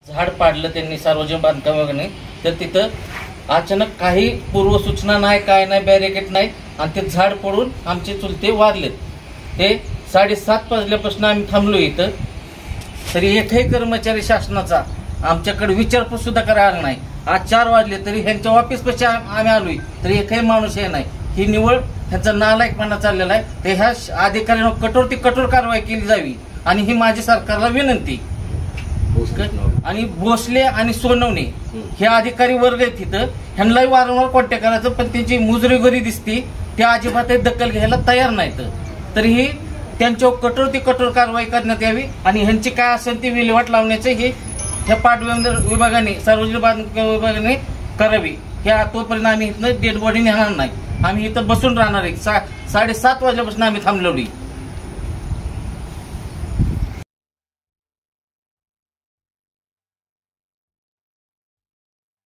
झाड पाडलं त्यांनी सार्वजनिक बांधकाम विभागाने, तर तिथं अचानक काही पूर्वसूचना नाही, काय नाही, बॅरिकेड नाही आणि ते झाड पडून आमचे चुलते वारलेत. ते 7:30 वाजल्यापासून आम्ही थांबलो इथं, तरी एकही कर्मचारी शासनाचा आमच्याकडे विचारपूस सुद्धा करायला नाही. आज 4 वाजले तरी ह्यांच्या ऑफिसपाशी आम्ही आलोय तरी एकही माणूस हे नाही. ही निवड ह्यांचा नालायकपणा चाललेला आहे. ते ह्या अधिकाऱ्यांवर कठोर कारवाई केली जावी आणि ही माझी सरकारला विनंती. आणि भोसले आणि सोनवणे हे अधिकारी वर्ग आहेत तिथं, ह्यांनाही वारंवार कॉन्टॅक्ट करायचं, पण त्यांची मुजरेगरी दिसती, ते अजिबात दखल घ्यायला तयार नाहीत. तरीही त्यांच्यावर कठोर कारवाई करण्यात यावी आणि ह्यांची काय असेल ती विल्हेवाट लावण्याचे हे ह्या पाटबंधारे विभागाने, सार्वजनिक बांधकाम विभागाने करावी. ह्या तोपर्यंत आम्ही इथनं डेड बॉडी नेणार नाही. आम्ही इथं बसून राहणार आहे. 7:30 वाजल्यापासून आम्ही थांबलेलो.